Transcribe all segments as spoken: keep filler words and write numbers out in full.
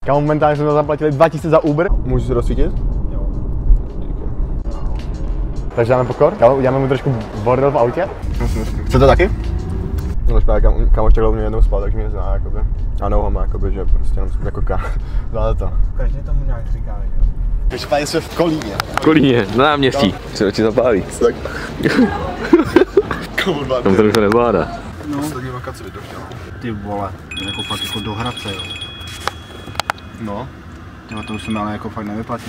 Kámo, momentálně jsme zaplatili dva tisíce za Uber. Můžu se rozsvítit? Jo. Takže dáme pokor? Kámo, uděláme mu trošku bordel v autě? Chcete taky? No špátě, kam, kámoš takhle u mě jednou spal, takže mě zná, jakoby. A nohama, jakoby, že prostě jenom jako ká. Dále to. Každý tomu nějak říká, jo. Každopádně jsme v Kolíně. V Kolíně, na náměstí. Se oči zapálí. Tak. Komu Tam to už nevládá. No, taky vakace by to chtěl. Ty vole, jako fakt jako do Hradce, jo. No. Tyhle to už se mi ale jako fakt nevyplatí.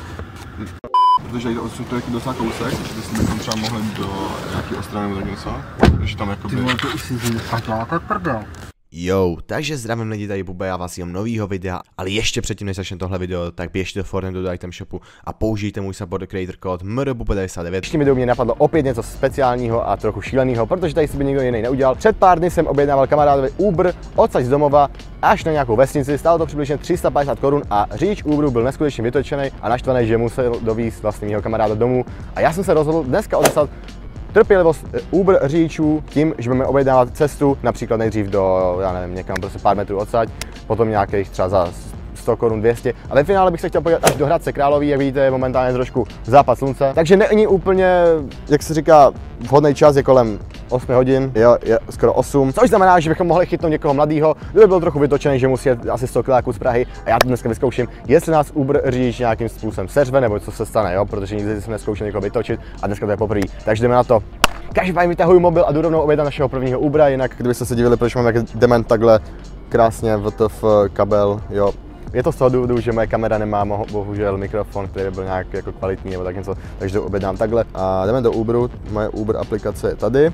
Protože jde odsud to jaký docela kousek, takže bychom tam třeba mohli do nějaký Ostravy nebo tak něco. Takže tam jakoby... Ty vole, to už si z ní fakt lákat prdel. Jo, takže zdravím lidi, tady Buba, já vás jem novýho videa, ale ještě předtím, než začne tohle video, tak běžte do Fortnite do item shopu a použijte můj support creator kód M R B U B devadesát devět. Dnešním videu mě napadlo opět něco speciálního a trochu šíleného, protože tady si by nikdo jiný neudělal. Před pár dny jsem objednával kamarádovi Uber odsaď z domova až na nějakou vesnici, stálo to přibližně tři sta padesát korun a řidič Uberu byl neskutečně vytočený a naštvaný, že musel dovízt vlastně mého kamaráda domů. A já jsem se rozhodl dneska odeslat trpělivost Uber řidičů tím, že budeme objednávat cestu například nejdřív do, já nevím, někam prostě pár metrů odsaď, potom nějakých třeba za sto korun, dvě stě a ve finále bych se chtěl podívat až do Hradce Králové, jak vidíte, je momentálně trošku západ slunce, takže není úplně, jak se říká, vhodný čas, je kolem osm hodin, jo, je skoro osm, což znamená, že bychom mohli chytnout někoho mladého, kdo by byl trochu vytočený, že musí jet asi sto kiláků z Prahy a já to dneska vyzkouším, jestli nás Uber řidič nějakým způsobem seřve, nebo co se stane, jo, protože nikdy jsem neskoušel někoho vytočit a dneska to je poprvé, takže jdeme na to. Každopádně vytahuji mobil a jdu rovnou objednat našeho prvního Ubera, jinak kdybyste se divili, proč mám jak dement takhle krásně V T F kabel, jo. Je to z toho důvodu, že moje kamera nemá bohužel mikrofon, který by byl nějak jako kvalitní nebo tak něco, takže to objednám takhle. A jdeme do Uberu, moje Uber aplikace je tady.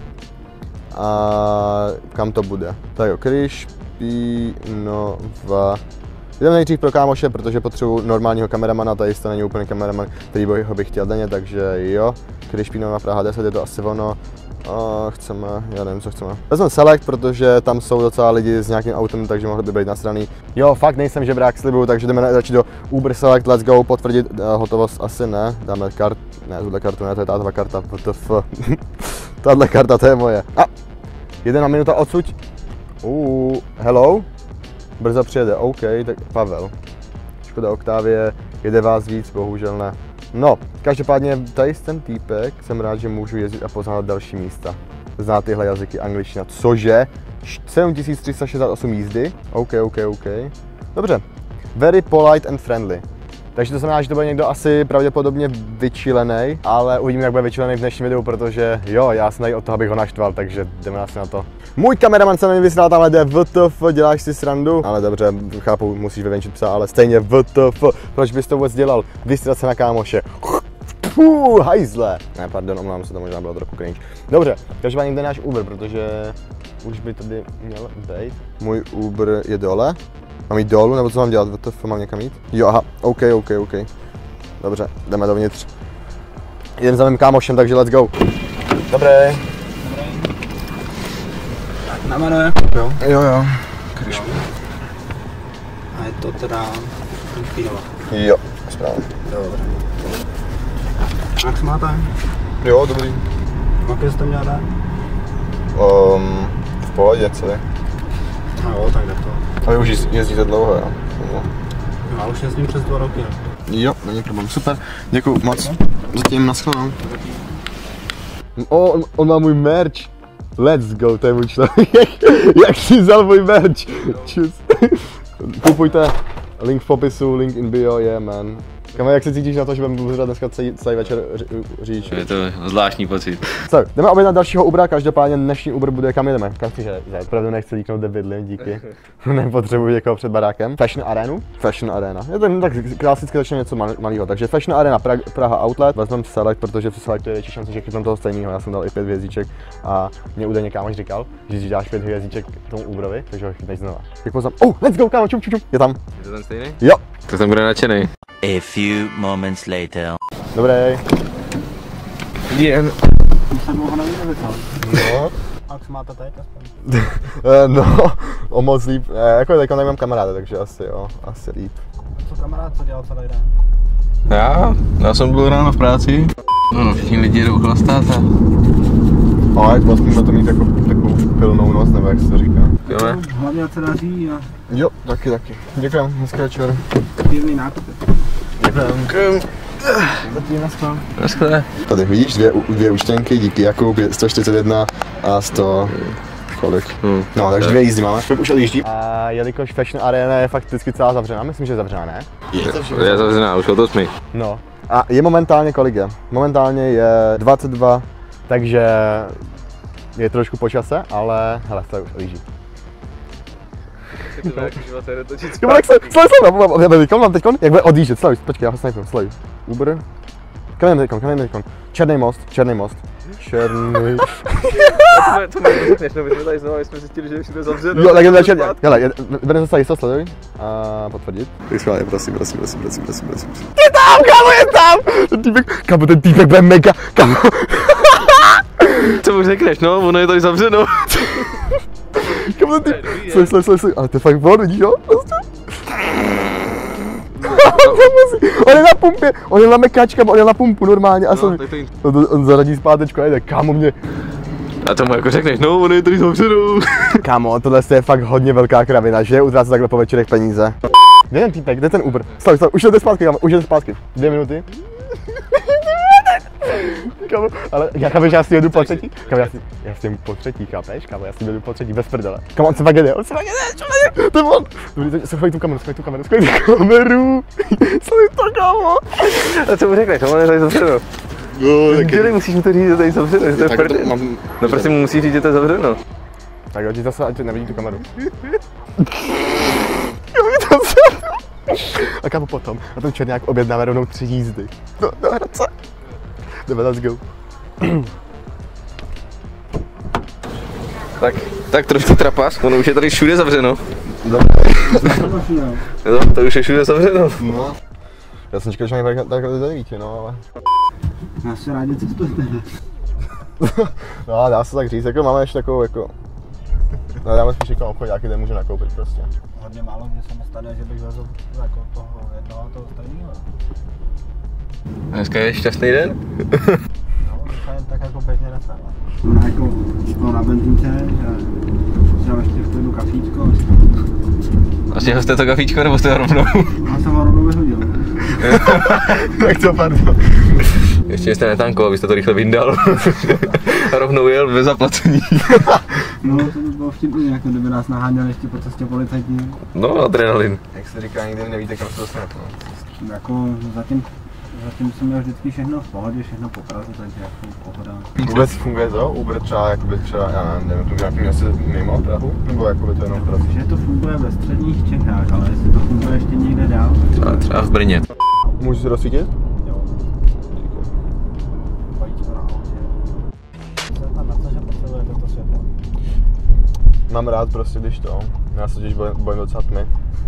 A kam to bude? Tak jo, Krišpínova. Jdeme nejdřív pro kámoše, protože potřebuji normálního kameramana, tady to není úplně kameraman, který ho bych chtěl denně, takže jo. Krišpínova Praha deset, je to asi ono. A chceme, já nevím, co chceme. Vezmeme Select, protože tam jsou docela lidi s nějakým autem, takže mohli by být nasraný. Jo, fakt nejsem žebrák, slibuju, takže jdeme radši do Uber Select, let's go, potvrdit uh, hotovost asi ne, dáme kart, ne, tuhle kartu ne, to je tátová karta, W T F. Tahle karta, to je moje. A, jedna minuta odsud. Uh, hello. Brzo přijede, OK, tak Pavel. Škoda Octavie, jede vás víc, bohužel ne. No, každopádně tady ten týpek, jsem rád, že můžu jezdit a poznávat další místa. Zná tyhle jazyky, angličtina, cože? sedm tisíc tři sta šedesát osm jízdy, OK, OK, OK. Dobře, very polite and friendly. Takže to znamená, že to bude někdo asi pravděpodobně vyčilený, ale uvidíme, jak bude vyčilený v dnešním videu, protože jo, já jsem tady od toho, abych ho naštval, takže jdeme asi na to. Můj kameraman se mi vysílá tamhle, jde V T F, děláš si srandu? Ale dobře, chápu, musíš vyvenčit psa, ale stejně V T F, proč bys to vůbec dělal? Vystrat se na kámoše. Fuh, hajzle. Ne, pardon, omlám se, to možná bylo trochu cringe. Dobře, každopádně jde náš Uber, protože už by tady měl být. Můj Uber je dole. Mám jít dolů, nebo co mám dělat? V T F mám někam jít? Jo, aha, OK, OK, OK. Dobře, jdeme dovnitř. Jdem za mým kámošem, takže let's go. Dobré. Na jmenuje? Jo, jo, jo. Jo. A je to teda Krišpínova. Jo, správně. Dobře. Jak se máte? Jo, dobrý. Jaký jste měli? Um, v pohodě, co je? No jo, tak jde to. A vy už jezdíte dlouho, jo? No, já už jezdím přes dva roky. Jo, není problém, super. Děkuju moc. Zatím nashledanou. O, on, on má můj merch. Let's go, to je můj člověk. Jak si vzal můj merch? Čus. Kupujte. Link v popisu, link in bio, yeah man. Kamer, jak se cítíš na to, že budeme pořádat dneska celý, celý večer řidič? Je to zvláštní pocit. Tak, jdeme objednat dalšího Ubera, každopádně dnešní Uber bude, kam jdeme. Kam si, že opravdu nechci líknout, kde bydlím, díky. Nepotřebuji někoho před barákem. Fashion Arenu? Fashion Arena. Je to tak klasicky začne něco malého. Takže Fashion Arena Praha, Praha Outlet. Vezmeme Select, protože v Selectu je větší šance, že chytneme toho stejného. Já jsem dal i pět hvězdiček a mě údajně kámoš říkal, že když dáš pět hvězdiček tomu Uberovi, takže ho chytneš znova. Jak poznám, oh, let's go, kámo, čup, čup, čup. Je tam. Je to ten stejný? Jo. To jsem bude nadšený. A few moments later. Dobrý. Jen. Jsem dlouho neviděl, No. Jak se máte teď aspoň? No, o moc líp. Jako teď nemám kamaráda, takže asi jo, asi líp. Co kamarád, co dělal celý den? Já? Já jsem byl ráno v práci. No, no, všichni lidi jdou chlastat a Ale vlastně má to mít jako takovou pilnou noc, nebo jak se to říká. Jdeme. Hlavně ať se daří a Jo, taky, taky. Děkujem, hezký večer. pěkný nákupy. Děkujem. Zatím naschvál. Naschle. Tady vidíš dvě, dvě účtenky, díky Jakub, je sto čtyřicet jedna a sto... kolik? Hmm. No, takže dvě jízdy máme. Už odjíždí. A jelikož Fashion Arena je fakticky celá zavřená, myslím, že je zavřená, ne? Je, je zavřená, už od osmi. No. A je momentálně kolik je? Momentálně je dvacet dva, takže je trošku po čase, ale hele, to už odjíždí. Jo, tak se, sleduj, sleduj, teďkon mám teďkon, jak bude odjíždět, sleduj, počkej, já ho snajpím, sleduj. Uber. Kam jdeme teďkon, kam jdeme teďkon? Černý most, černý most. Černý... To mi řekneš, no my jsme tady znovu, jsme zjistili, že už je to zavřeno. Jo, tak jdeme černý, hele, budeme zase jisto, sleduj. A potvrdit. Tak schválně, prosím, prosím, prosím, prosím, prosím, prosím. Je tam, kámo, je tam! Ten týpek, kámo, ten týpek bude mega, kámo. Co mu řekneš, no, ono je tady zavřeno. Kámo, ten týpek, sleduj, sleduj, sleduj, ale to je fakt von, vidíš jo? Prostě. On je na pumpě, on je na mekačka, on je na pumpu normálně a no, on, on zaradí zpátečku a jde, kámo mě. A tomu jako řekneš, no, ono je tady zavřeno. Kámo, tohle je fakt hodně velká kravina, že? Utrácet takhle po večerech peníze. Kde ten týpek, kde ten Uber? Stav, stav, už jdete zpátky, kámo, už jdete zpátky. Dvě minuty. Kámo, ale já chápu, že já si jedu po třetí. Kámo, já si, já si jedu po třetí, chápeš? Kámo, já si jedu po třetí, bez prdele. Kámo, on se fakt jede, on se fakt jede, čo jede, to je on. Dobrý, schovaj tu kameru, schovaj tu kameru, schovaj tu kameru. Schovaj to, kámo. A co mu řekneš, ono je tady zavřeno. No, Děli, musíš mi to říct, že tady zavřeno, že to je v prdě. No prostě mu musíš říct, že to je zavřeno. Tak jo, ti zase, ať nevidí tu kameru. A kámo potom, a ten Černák objednáme rovnou tři jízdy. No, do Hradce. Jdeme, let's go. Tak, tak trošku trapas, ono už je tady všude zavřeno. Jo, to už je všude zavřeno. No. Já jsem čekal, že mají takhle do devíti, no ale... Já si rádi cestujte. No, dá se tak říct, jako máme ještě takovou jako... No, dáme spíš jako obchodáky, kde můžu nakoupit prostě. Hodně málo mě se mi stane, že bych vezl jako toho jednoho a toho stejného. Dneska je šťastný den. No, to jen tak jako běžně nestává. Ona jako šlo na benzínce, že si dám ještě v klidu kafíčko. A stěhl jste to kafíčko, nebo jste ho rovnou? Já jsem ho rovnou vyhodil. Tak to, pardon. Ještě jste netankoval, abyste to rychle vyndal. A rovnou jel bez zaplacení. No, to by bylo vtipný, jako kdyby nás naháněli ještě po cestě policajti. No, adrenalin. Jak se říká, nikdy nevíte, kam se dostanete. Jako zatím, zatím jsem měl vždycky všechno v pohodě, všechno po Praze, takže jako pohoda. Vůbec funguje to? Uber třeba, jakoby třeba, já nevím, to nějaký město mimo Prahu? Nebo jakoby to jenom v Praze? Že to funguje ve středních Čechách, ale jestli to funguje ještě někde dál. Třeba, třeba v Brně. Můžu se rozsvítit? Jo. Vajíčko na autě. Tam na co, že potřebujete to světlo? Mám rád prostě, když to, já se totiž bojím, bojím docela tmy.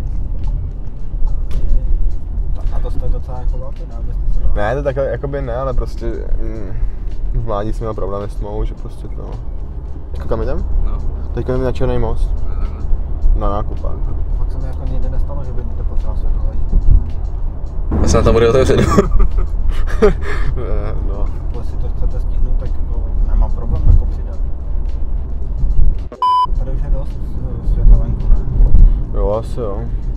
Na to jste docela jako velký, ne? Abyste se dal. Ne, to takhle, jakoby ne, ale prostě mm, v mládí jsem měl problémy s tmou, že prostě to... Jako kam jdem? No. Teďka jdeme na Černý most. Na nákupák. Fakt se mi jako nikdy nestalo, že by někde potřeba světlo vadit. Já se na tam bude otevřeno. No. Jestli to chcete stihnout, tak jako nemám problém jako přidat. Tady už je dost světla venku, ne? Jo, asi jo.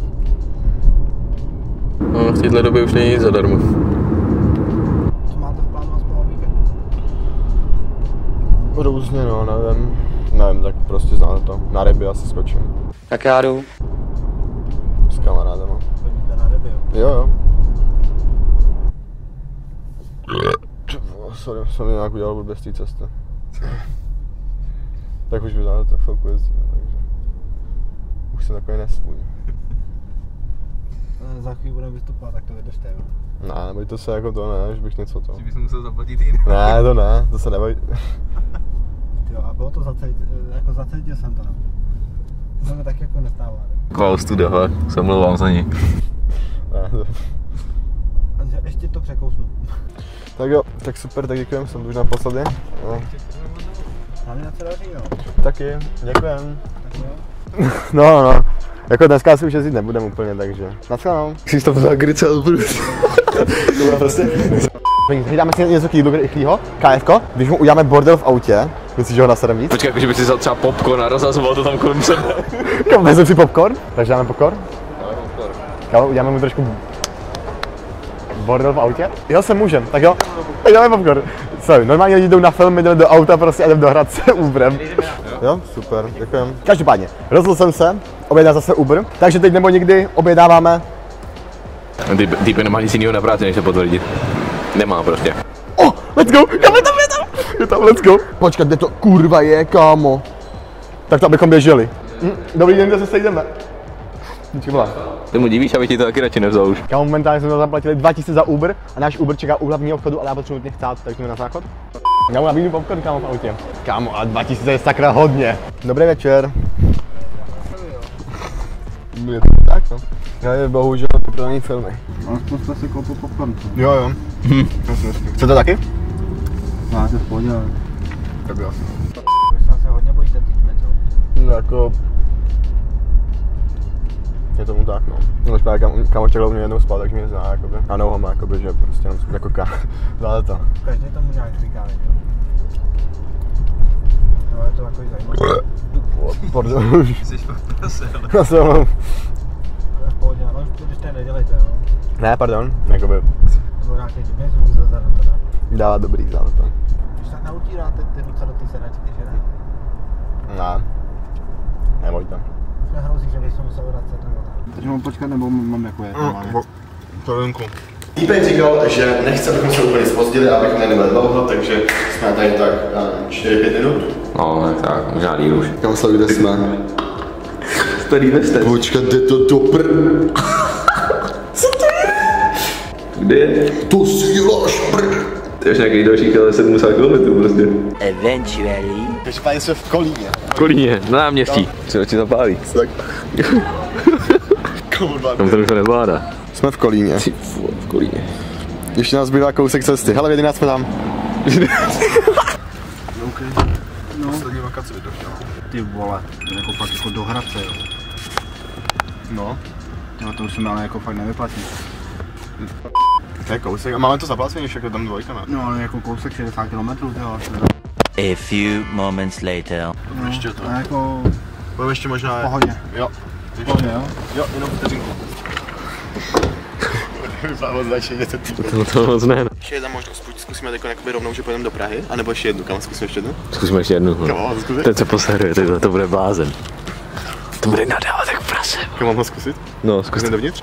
No, v této době už není nic zadarmo. Co máte v plánu aspoň víkendu? Různě, no, nevím. Nevím, tak prostě znáte to. Na ryby asi skočím. Tak já jdu. S kamarádama. Chodíte na ryby, jo? Jo, jo. Sorry, jsem nějak udělal blbě z té cesty. Tak už by znáte to chvilku jezdíme, takže... Už jsem takový nesvůj. Za chvíli budeme vystupovat, tak to vydržte, jo? Ne, nebojte se jako to, ne, že bych něco to... Že bys musel zaplatit jiný. Ne, to ne, to se neboj... Jo, a bylo to zacítit, jako zacítil jsem to, no. To se mi tak jako nestává, ne? Kval studa, hele, se mluvám za ní. Ne, to... Takže ještě to překousnu. Tak jo, tak super, tak děkujem, jsem tu už naposledy. No. Hlavně na co daří, jo? Taky, děkujem. Tak jo. No, no. Jako dneska si už jezdit nebudem úplně, takže. Naschledanou. Jsi to vzal gricel, prostě. To bylo prostě... Dáme si něco k jídlu rychlýho, ká efko, když mu uděláme bordel v autě, Myslíš, že ho nasadem víc? Počkej, jakože by si vzal třeba popcorn a rozhazoval to tam kolem sebe. Kam, vezmu si popcorn? Takže dáme popcorn? Kámo, uděláme mu trošku bordel v autě? Jo, se můžem, tak jo, tak dáme popcorn. Sorry, normálně lidi jdou na film, jdeme do auta prostě a jdeme dohrát se Uberem. Jo, super, děkujem. Každopádně, rozhodl jsem se, objednat zase Uber, takže teď nebo nikdy objednáváme. Ty, typ nemá nic jiného na práci, než se potvrdit. Nemá prostě. Oh, let's go, kámo, je tam, je tam, je tam, let's go. Počkat, kde to kurva je, kámo. Tak to abychom běželi. Hm, dobrý den, kde se sejdeme. Díky volá. Ty mu divíš, aby ti to taky radši nevzal už. Kámo, momentálně jsme to zaplatili dva tisíce za Uber a náš Uber čeká u hlavního obchodu, ale já potřebuji nutně chcát, tak jdeme na záchod. Já mu nabídnu popcorn, kámo, v autě. Kámo, a dva tisíce je sakra hodně. Dobrý večer. Je to tak, no. Já je bohužel poprodaný filmy. Alespoň jste si koupil popcorn. Jo, jo. Hm. Chcete taky? Máte v pohodě, ale... Tak jo. Vy se hodně bojíte těch metro. No jako... Je tomu tak, no. No, špěl, kam, kamoštěk hlavně jednou spal, takže mě zná, jakoby. A nohama, jakoby, že prostě jenom jako ká... Zvláde to. Každý tomu nějak říká, jo. No, je to takový zajímavý. Pardon. Jsi fakt prase, ale... Já jsem... V pohodě, no, když to nedělejte, jo. Ne, pardon, jakoby... Nebo nějaký divný zvuk zazadu, to ne. Dává dobrý zále to. Když tak nautíráte ty ruce do té sedačky, že ne? Ne. Neboj to. Už nehrozí, že bychom museli vracet nebo ne. Takže mám počkat, nebo mám jako je normálně? Povinku. Týpek říkal, že nechce, abychom se úplně zpozdili, abychom nebyli dlouho, takže jsme tady tak čtyři pět minut. No, tak tak, možná díl už. Kam sledujte jsme? Starý vestec. Počkat, jde to do pr... Co to je? Kde je? To si děláš pr... To je už nějaký dalších ale sedmdesát kilometrů prostě. Eventually. Každopádně jsme v Kolíně. V Kolíně, na náměstí. Se oči zapálí. Tak. Komu dva? Tam to už to nezvládá. Jsme v Kolíně. Ty fu, v Kolíně. Ještě nás zbývá kousek cesty. Hele, v jedenáct jsme tam. OK. No. Poslední vakace by to chtěl. Ty vole, to jako fakt jako do Hradce, jo. No. Jo, to už se mi ale jako fakt nevyplatí. To je kousek. A máme to zaplacený, však je tam dvojka, ne? No ale jako kousek šedesát kilometrů, tyjo. A few moments later. No, Ještě to. a jako Budeme ještě možná... v pohodě. Jo. V pohodě, jo. Jo, jenom vteřinku. Vypadá moc začít, se týká. To, to moc ne. Ještě jedna možnost, buď zkusíme teď jakoby rovnou, že pojedeme do Prahy, anebo ještě jednu, kam zkusíme ještě jednu? Zkusíme ještě jednu. Kam mám ho zkusit? Ten se poseruje, to, to bude blázen. To bude nadávat jak prase. Kam mám ho zkusit? No, zkus Zkusíme to. dovnitř?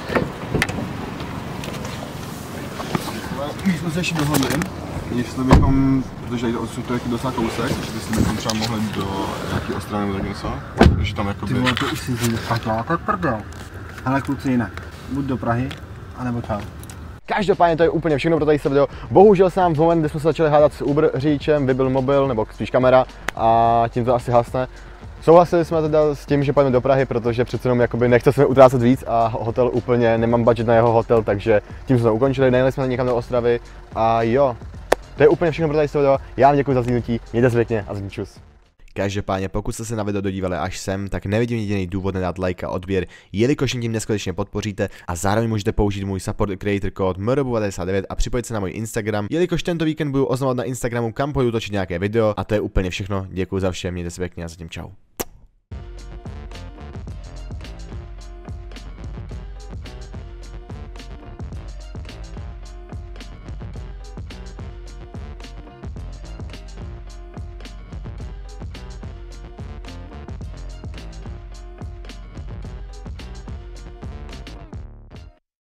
My jsme se ještě dohodli, jestli bychom, protože jde odsud to jaký docela kousek, jestli bychom třeba mohli do nějaký Ostravy nebo tak něco, když tam jakoby... Ty vole, to už si zjím fakt látat prdel. Hele kluci jinak, buď do Prahy, anebo čau. Každopádně to je úplně všechno pro tady se video. Bohužel se nám v moment, kdy jsme se začali hádat s Uber řidičem, vybil mobil, nebo spíš kamera a tím to asi hasne. Souhlasili jsme teda s tím, že pojďme do Prahy, protože přece jenom jakoby nechce se utrácet víc a hotel úplně, nemám budget na jeho hotel, takže tím jsme to ukončili, nejeli jsme někam do Ostravy a jo. To je úplně všechno pro tady se video. Já vám děkuji za zhlídnutí, mějte se pěkně a čus. Každopádně, pokud jste se na video dodívali až sem, tak nevidím jediný důvod nedát like a odběr, jelikož tím neskutečně podpoříte a zároveň můžete použít můj support creator kód M R B devadesát devět a připojit se na můj Instagram, jelikož tento víkend budu oznamovat na Instagramu, kam půjdu točit nějaké video a to je úplně všechno. Děkuji za vše, mějte se pěkně a zatím čau.